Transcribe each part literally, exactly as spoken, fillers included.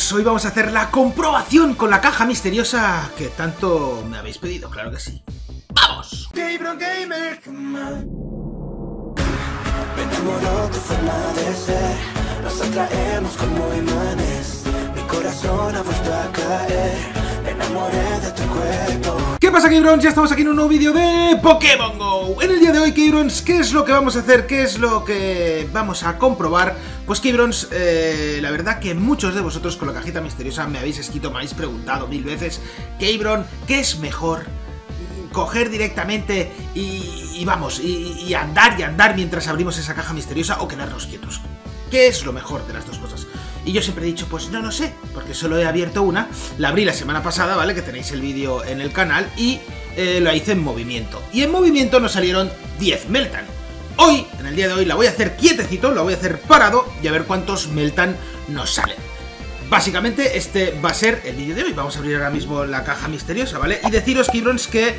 K-Brons, hoy vamos a hacer la comprobación con la caja misteriosa que tanto me habéis pedido, claro que sí. ¡Vamos! K-Bron Gamer, come on. Me enamoró tu forma de ser, nos atraemos como imanes. Mi corazón ha vuelto a caer, me enamoré de tu cuerpo. ¿Qué pasa, K-Brons? Ya estamos aquí en un nuevo vídeo de Pokémon GO. En el día de hoy, K-Brons, ¿qué es lo que vamos a hacer? ¿Qué es lo que vamos a comprobar? Pues, K-Brons, eh, la verdad que muchos de vosotros con la cajita misteriosa me habéis escrito, me habéis preguntado mil veces, K-Bron, ¿qué es mejor? Coger directamente y, y vamos, y, y andar y andar mientras abrimos esa caja misteriosa o quedarnos quietos. ¿Qué es lo mejor de las dos cosas? Y yo siempre he dicho, pues no lo sé, porque solo he abierto una, la abrí la semana pasada, ¿vale? Que tenéis el vídeo en el canal y eh, la hice en movimiento. Y en movimiento nos salieron diez Meltan. Hoy, en el día de hoy, la voy a hacer quietecito, la voy a hacer parado y a ver cuántos Meltan nos salen. Básicamente este va a ser el vídeo de hoy. Vamos a abrir ahora mismo la caja misteriosa, ¿vale? Y deciros, K-Brons, que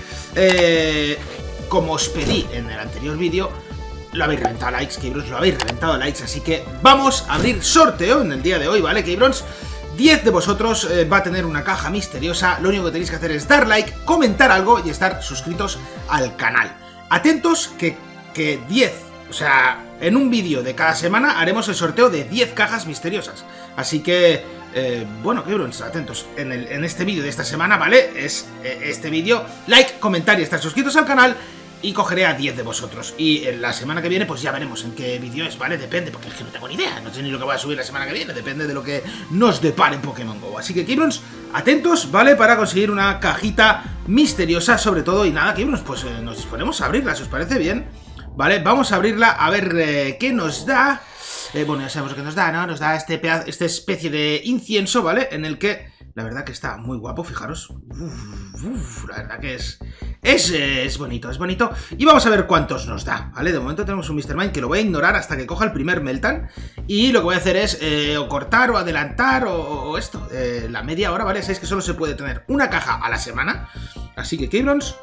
eh, como os pedí en el anterior vídeo, lo habéis reventado a likes, K-Brons, lo habéis reventado a likes. Así que vamos a abrir sorteo en el día de hoy, ¿vale, K-Brons? diez de vosotros eh, va a tener una caja misteriosa. Lo único que tenéis que hacer es dar like, comentar algo y estar suscritos al canal. Atentos que, que diez, o sea, en un vídeo de cada semana haremos el sorteo de diez cajas misteriosas. Así que, eh, bueno, K-Brons, atentos. En, el, en este vídeo de esta semana, ¿vale? Es eh, este vídeo, like, comentar y estar suscritos al canal. Y cogeré a diez de vosotros. Y en la semana que viene, pues ya veremos en qué vídeo es, ¿vale? Depende, porque es que no tengo ni idea. No sé ni lo que voy a subir la semana que viene. Depende de lo que nos depare en Pokémon GO. Así que, K-Brons, atentos, ¿vale? Para conseguir una cajita misteriosa, sobre todo. Y nada, K-Brons, pues eh, nos disponemos a abrirla, si os parece bien. ¿Vale? Vamos a abrirla a ver eh, qué nos da. Eh, bueno, ya sabemos lo que nos da, ¿no? Nos da este pedazo, esta especie de incienso, ¿vale? En el que, la verdad que está muy guapo, fijaros. Uf, uf, la verdad que es... Es, eh, es bonito, es bonito. Y vamos a ver cuántos nos da, ¿vale? De momento tenemos un mister Mime que lo voy a ignorar hasta que coja el primer Meltan. Y lo que voy a hacer es eh, o cortar o adelantar o, o esto. Eh, la media hora, ¿vale? Sabéis que solo se puede tener una caja a la semana. Así que, K-Brons,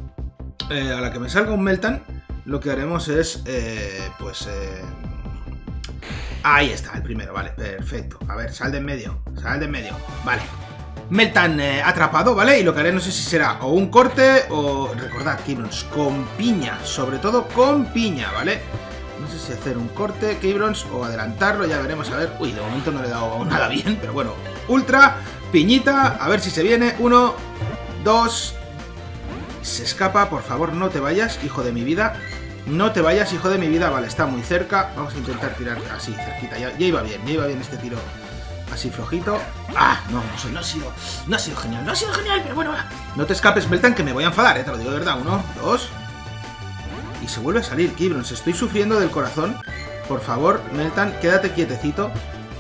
eh, a la que me salga un Meltan, lo que haremos es, eh, pues... Eh... Ahí está, el primero, vale, perfecto. A ver, sal de en medio, sal de en medio, vale. Meltan eh, atrapado, ¿vale? Y lo que haré no sé si será o un corte o... Recordad, K-Brons, con piña, sobre todo con piña, ¿vale? No sé si hacer un corte, K-Brons, o adelantarlo, ya veremos, a ver. Uy, de momento no le he dado nada bien, pero bueno. Ultra, piñita, a ver si se viene. Uno, dos... Se escapa, por favor, no te vayas, hijo de mi vida. No te vayas, hijo de mi vida. Vale, está muy cerca. Vamos a intentar tirar así, cerquita. Ya, ya iba bien, ya iba bien este tiro. Así flojito. ¡Ah! No, no, no ha sido. No ha sido genial, no ha sido genial, pero bueno, va. No te escapes, Meltan, que me voy a enfadar, eh. Te lo digo de verdad. Uno, dos. Y se vuelve a salir, K-Brons. Estoy sufriendo del corazón. Por favor, Meltan, quédate quietecito.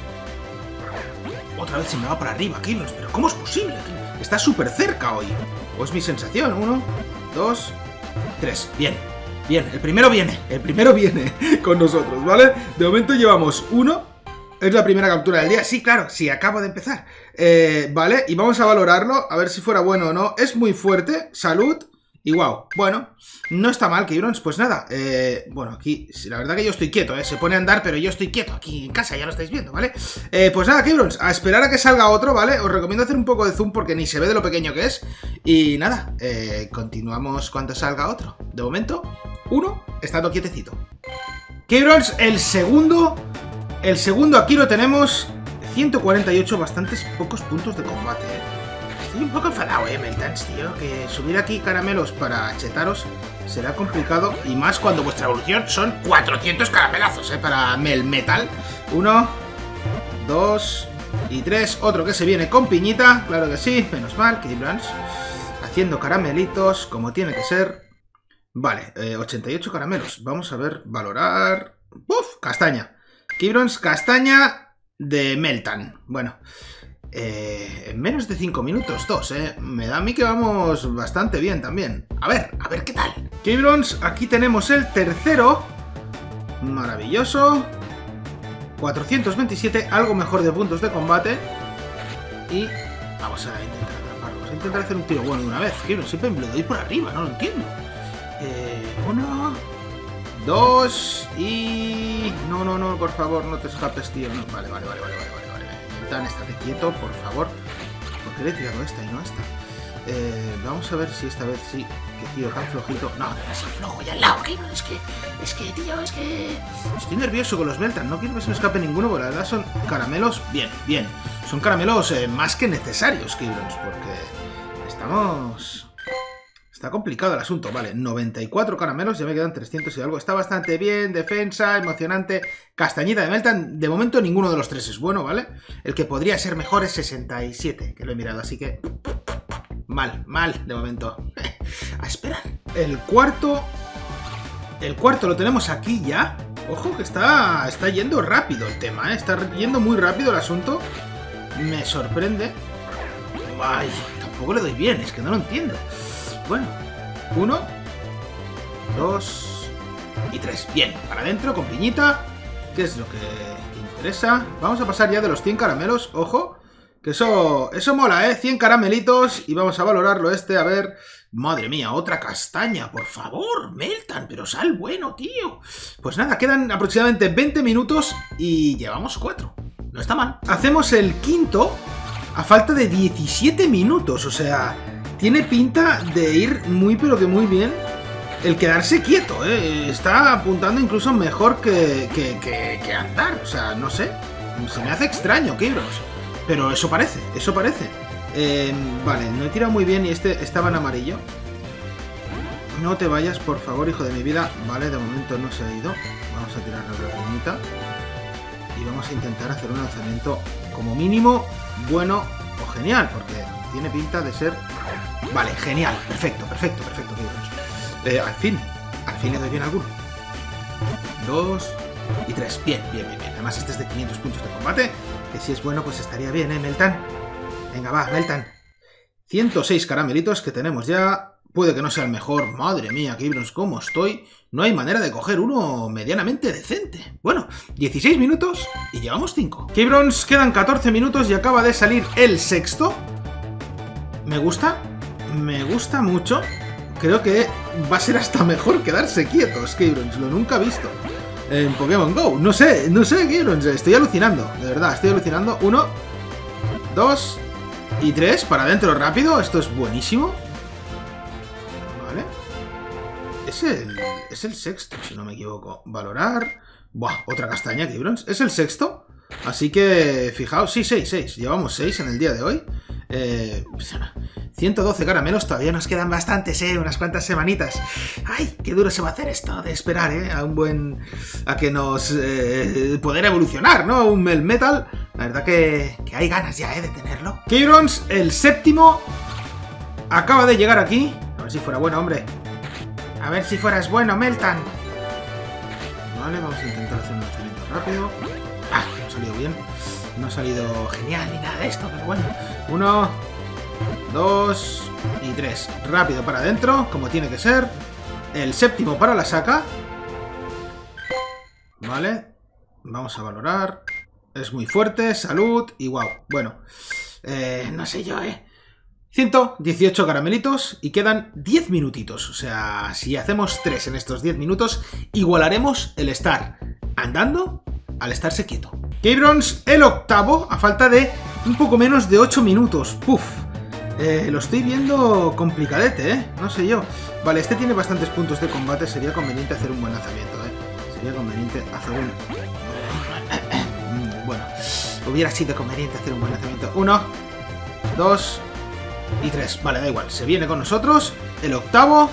Otra vez se me va para arriba, K-Brons. Pero ¿cómo es posible? Está súper cerca hoy. O es mi sensación. Uno, dos, tres. Bien. Bien, el primero viene, el primero viene con nosotros, ¿vale? De momento llevamos uno, es la primera captura del día, sí, claro, sí, acabo de empezar, eh, ¿vale? Y vamos a valorarlo, a ver si fuera bueno o no, es muy fuerte, salud, y wow, bueno, no está mal, K-Brons, pues nada, eh, bueno, aquí, la verdad que yo estoy quieto, ¿eh? Se pone a andar, pero yo estoy quieto aquí en casa, ya lo estáis viendo, ¿vale? Eh, pues nada, K-Brons, a esperar a que salga otro, ¿vale? Os recomiendo hacer un poco de zoom porque ni se ve de lo pequeño que es, y nada, eh, continuamos cuando salga otro, de momento... Uno, estando quietecito. K-Brons, el segundo. El segundo aquí lo tenemos. ciento cuarenta y ocho, bastantes pocos puntos de combate, eh. Estoy un poco enfadado, eh, Meltans, tío. Que subir aquí caramelos para chetaros será complicado. Y más cuando vuestra evolución son cuatrocientos caramelazos, eh, para Melmetal. Uno, dos y tres. Otro que se viene con piñita. Claro que sí, menos mal, K-Brons. Haciendo caramelitos como tiene que ser. Vale, eh, ochenta y ocho caramelos. Vamos a ver, valorar... ¡Uf! Castaña. K-Brons, castaña de Meltan. Bueno, eh, en menos de cinco minutos, dos, ¿eh? Me da a mí que vamos bastante bien también. A ver, a ver qué tal. K-Brons, aquí tenemos el tercero. Maravilloso. cuatrocientos veintisiete, algo mejor de puntos de combate. Y vamos a intentar atraparlo. Vamos a intentar hacer un tiro bueno de una vez. K-Brons, siempre me lo doy por arriba, no lo entiendo. Eh, uno, dos y... No, no, no, por favor, no te escapes, tío. No, vale, vale, vale, vale, vale, vale, vale. Meltan, estate quieto, por favor. ¿Por qué le he tirado esta y no esta? Eh, vamos a ver si esta vez sí. Que tío tan flojito. No, no es flojo ya al lado, que es que. Es que, tío, es que. Estoy nervioso con los Meltan. No quiero que se me escape ninguno, porque la verdad son caramelos. Bien, bien. Son caramelos eh, más que necesarios, Keyrons, porque estamos. Está complicado el asunto. Vale, noventa y cuatro caramelos, ya me quedan trescientos y algo. Está bastante bien, defensa, emocionante. Castañita de Meltan, de momento ninguno de los tres es bueno, ¿vale? El que podría ser mejor es sesenta y siete, que lo he mirado, así que... Mal, mal, de momento. A esperar. El cuarto... El cuarto lo tenemos aquí ya. Ojo que está, está yendo rápido el tema, ¿eh? Está yendo muy rápido el asunto. Me sorprende. Ay, tampoco le doy bien, es que no lo entiendo. Bueno, uno, dos y tres. Bien, para adentro con piñita, que es lo que interesa. Vamos a pasar ya de los cien caramelos, ojo, que eso, eso mola, ¿eh? cien caramelitos y vamos a valorarlo este, a ver... Madre mía, otra castaña, por favor, Meltan, pero sal bueno, tío. Pues nada, quedan aproximadamente veinte minutos y llevamos cuatro. No está mal. Hacemos el quinto a falta de diecisiete minutos, o sea... Tiene pinta de ir muy pero que muy bien el quedarse quieto, ¿eh? Está apuntando incluso mejor que, que, que, que andar, o sea, no sé. Se me hace extraño, Keyrons. Pero eso parece, eso parece. Eh, vale, no he tirado muy bien y este estaba en amarillo. No te vayas, por favor, hijo de mi vida. Vale, de momento no se ha ido. Vamos a tirar la puñita. Y vamos a intentar hacer un lanzamiento como mínimo bueno o genial, porque tiene pinta de ser... Vale, genial, perfecto, perfecto, perfecto, eh, al fin, al fin le doy bien a alguno. Dos y tres, bien, bien, bien, bien. Además este es de quinientos puntos de combate, que si es bueno pues estaría bien, ¿eh, Meltan? Venga, va, Meltan. ciento seis caramelitos que tenemos ya. Puede que no sea el mejor. Madre mía, Keyrons, ¿cómo estoy? No hay manera de coger uno medianamente decente. Bueno, dieciséis minutos y llevamos cinco. Keyrons, quedan catorce minutos y acaba de salir el sexto. Me gusta, me gusta mucho. Creo que va a ser hasta mejor quedarse quietos, Keyrons. Lo nunca he visto en Pokémon GO. No sé, no sé, Keyrons. Estoy alucinando, de verdad, estoy alucinando. Uno, dos y tres. Para adentro rápido, esto es buenísimo. Vale. Es el, es el sexto, si no me equivoco. Valorar. Buah, otra castaña, Keyrons. Es el sexto. Así que, fijaos, sí, seis, seis. Llevamos seis en el día de hoy. Eh, ciento doce caramelos, todavía nos quedan bastantes, eh, unas cuantas semanitas. Ay, qué duro se va a hacer esto de esperar, eh, a un buen... a que nos... Eh, poder evolucionar, ¿no? Un Melmetal. La verdad que, que hay ganas ya, eh, de tenerlo. Keyrons, el séptimo, acaba de llegar aquí. A ver si fuera bueno, hombre. A ver si fueras bueno, Meltan. Vale, vamos a intentar hacer un lanzamiento rápido. Ah, no ha salido bien. No ha salido genial ni nada de esto, pero bueno. Uno, dos y tres. Rápido para adentro, como tiene que ser. El séptimo para la saca. Vale. Vamos a valorar. Es muy fuerte, salud y wow. Bueno, eh, no sé yo, eh. ciento dieciocho caramelitos y quedan diez minutitos. O sea, si hacemos tres en estos diez minutos, igualaremos el estar andando al estarse quieto. Keyrons, el octavo, a falta de un poco menos de ocho minutos. Puf, eh, lo estoy viendo complicadete, ¿eh? No sé yo. Vale, este tiene bastantes puntos de combate. Sería conveniente hacer un buen lanzamiento, ¿eh? Sería conveniente hacer un... Bueno, hubiera sido conveniente hacer un buen lanzamiento. Uno, dos y tres. Vale, da igual. Se viene con nosotros el octavo.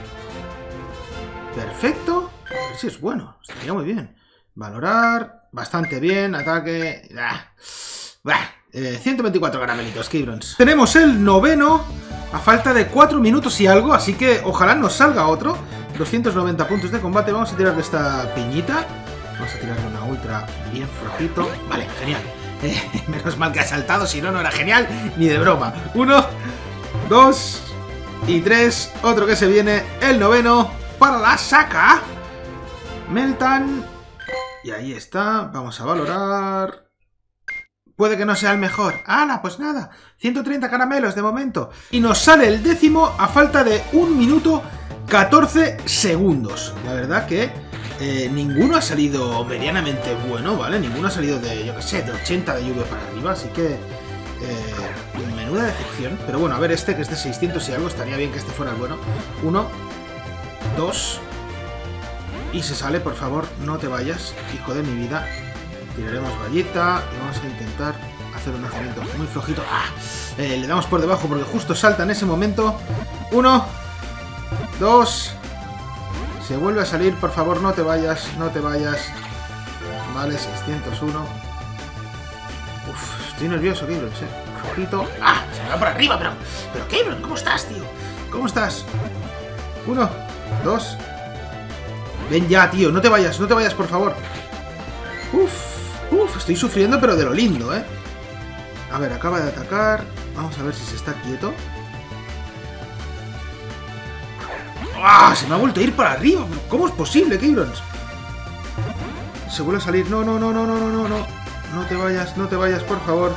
Perfecto. A ver si es bueno. Estaría muy bien. Valorar... Bastante bien, ataque... Ah. Bah. Eh, ciento veinticuatro caramelitos, Keyrons. Tenemos el noveno a falta de cuatro minutos y algo, así que ojalá nos salga otro. doscientos noventa puntos de combate. Vamos a tirarle esta piñita. Vamos a tirarle una ultra bien flojito. Vale, genial. Eh, menos mal que ha saltado, si no, no era genial ni de broma. Uno, dos y tres. Otro que se viene, el noveno para la saca. Meltan... Y ahí está, vamos a valorar... Puede que no sea el mejor. ¡Hala! Pues nada, ciento treinta caramelos de momento. Y nos sale el décimo a falta de un minuto catorce segundos. La verdad que Eh, ninguno ha salido medianamente bueno, ¿vale? Ninguno ha salido de, yo qué sé, de ochenta de lluvia para arriba, así que... Eh, menuda decepción. Pero bueno, a ver este, que es de seiscientos y algo, estaría bien que este fuera el bueno. Uno, dos... Y se sale, por favor, no te vayas, hijo de mi vida. Tiraremos vallita y vamos a intentar hacer un lanzamiento muy flojito. ¡Ah! Eh, le damos por debajo porque justo salta en ese momento. Uno, dos... Se vuelve a salir, por favor, no te vayas, no te vayas. Vale, seiscientos uno. Uf, estoy nervioso, Gabriel, eh. Un poquito. ¡Ah! Se me va por arriba, pero... Pero, Gabriel, ¿cómo estás, tío? ¿Cómo estás? Uno, dos... Ven ya, tío, no te vayas, no te vayas, por favor. Uf, uf, estoy sufriendo, pero de lo lindo, ¿eh? A ver, acaba de atacar. Vamos a ver si se está quieto. ¡Ah! Se me ha vuelto a ir para arriba. ¿Cómo es posible, Cabrons? Se vuelve a salir. No, no, no, no, no, no, no, no. No te vayas, no te vayas, por favor.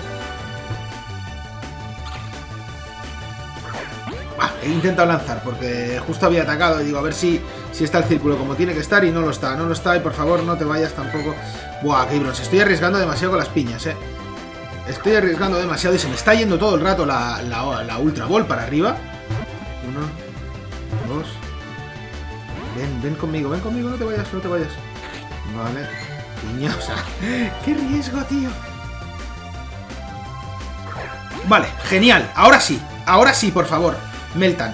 Ah, he intentado lanzar porque justo había atacado y digo, a ver si, si está el círculo como tiene que estar y no lo está, no lo está y por favor no te vayas tampoco. Buah, Cabrons, estoy arriesgando demasiado con las piñas, eh. Estoy arriesgando demasiado y se me está yendo todo el rato la, la, la Ultra Ball para arriba. Uno, dos... Ven, ven conmigo, ven conmigo, no te vayas, no te vayas. Vale, piña, o sea, qué riesgo, tío. Vale, genial, ahora sí, ahora sí, por favor, Meltan.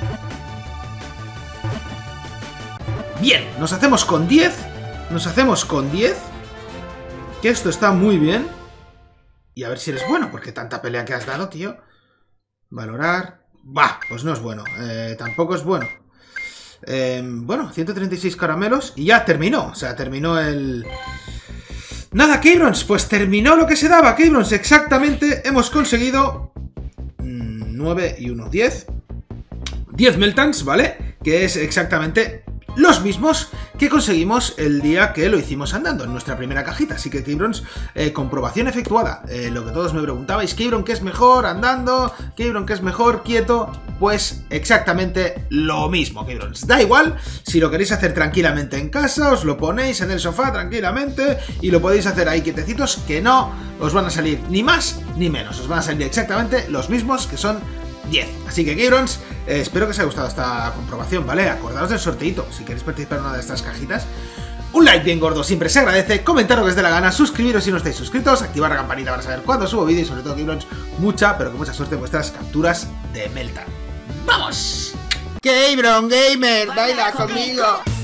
Bien, nos hacemos con diez, nos hacemos con diez, que esto está muy bien. Y a ver si eres bueno, porque tanta pelea que has dado, tío. Valorar, bah, pues no es bueno, eh, tampoco es bueno. Eh, bueno, ciento treinta y seis caramelos y ya terminó, o sea, terminó el... Nada, Cabrons, pues terminó lo que se daba, Cabrons, exactamente, hemos conseguido mmm, nueve y uno, diez. diez Meltans, ¿vale? Que es exactamente los mismos que conseguimos el día que lo hicimos andando en nuestra primera cajita. Así que, Cabrons, eh, comprobación efectuada. Eh, lo que todos me preguntabais, Cabron, ¿qué es mejor andando? Cabron, ¿qué es mejor quieto? Pues exactamente lo mismo, Cabrons. Da igual, si lo queréis hacer tranquilamente en casa, os lo ponéis en el sofá tranquilamente y lo podéis hacer ahí quietecitos, que no os van a salir ni más ni menos. Os van a salir exactamente los mismos, que son diez. Así que, Cabrons, eh, espero que os haya gustado esta comprobación, ¿vale? Acordaos del sorteito, si queréis participar en una de estas cajitas. Un like bien gordo siempre se agradece, comentar lo que os dé la gana, suscribiros si no estáis suscritos, activar la campanita para saber cuándo subo vídeos y sobre todo, Cabrons, mucha, pero con mucha suerte en vuestras capturas de Meltan. ¡Vamos! Cabron Gamer, baila conmigo.